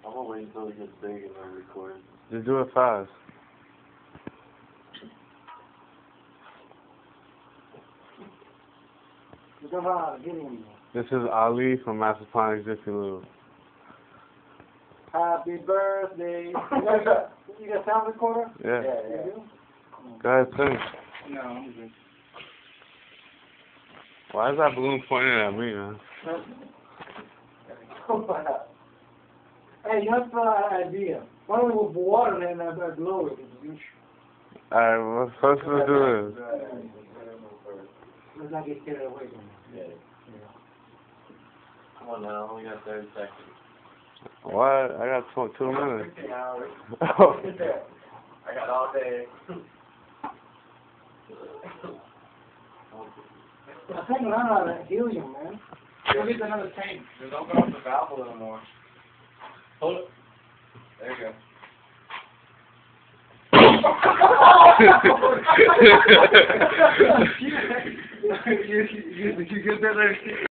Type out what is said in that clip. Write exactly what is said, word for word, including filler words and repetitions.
I'm gonna wait until it gets big and then record. Just do it fast. This is Ali from Masterplan Jiffy Lube. Happy birthday. You got, you got a sound recorder? Yeah. Yeah, yeah. You do? Go ahead, sing. No, I'm good. Why is that balloon pointing at me, man? Hey, you have an idea. Why don't we put water and uh, blow it? Alright, we're supposed to do this. Let's not get carried away from it. Yeah. Come on now, only got thirty seconds. What? I got two, two minutes. fifteen hours. Oh. I got all day. I think we're not out of helium, man. Go get another tank. Just open up the valve a little more. Hold it. There you go. you, you, you get that there?